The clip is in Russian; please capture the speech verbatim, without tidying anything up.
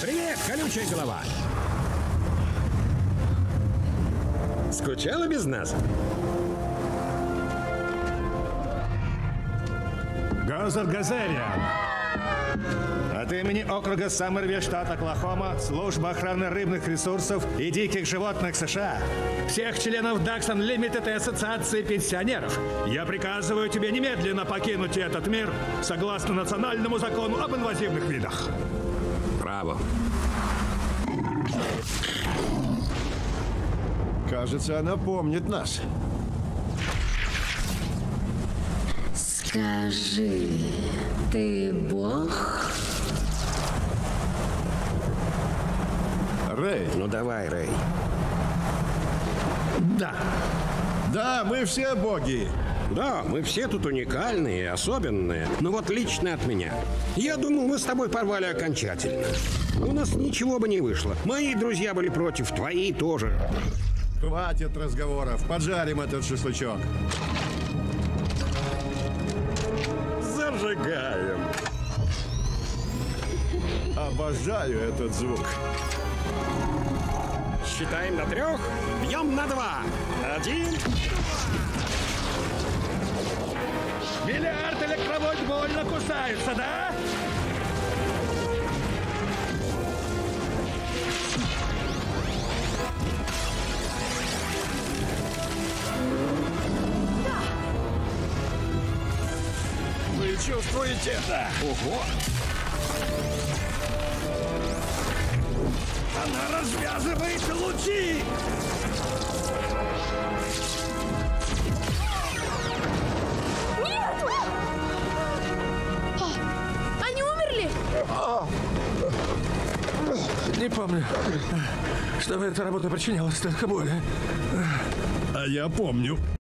Привет, колючая голова! Скучала без нас? Гозер Газериан. От имени округа Саммервиль, штат Оклахома, служба охраны рыбных ресурсов и диких животных США, всех членов Даксон Лимитед и Ассоциации пенсионеров, я приказываю тебе немедленно покинуть этот мир согласно национальному закону об инвазивных видах. Браво. Кажется, она помнит нас. Скажи, ты бог? Рэй. Ну давай, Рэй. Да. Да, мы все боги. Да, мы все тут уникальные и особенные. Но вот лично от меня. Я думал, мы с тобой порвали окончательно. У нас ничего бы не вышло. Мои друзья были против, твои тоже. Хватит разговоров. Поджарим этот шашлычок. Зажигаем. Обожаю этот звук. Считаем до трех, бьем на два. Один. Миллиард электровод больно кусаются, да? Вы чувствуете? Да. Ого. Она развязывает лучи! Нет! Они умерли? Не помню, чтобы эта работа причиняла столько боли. А я помню.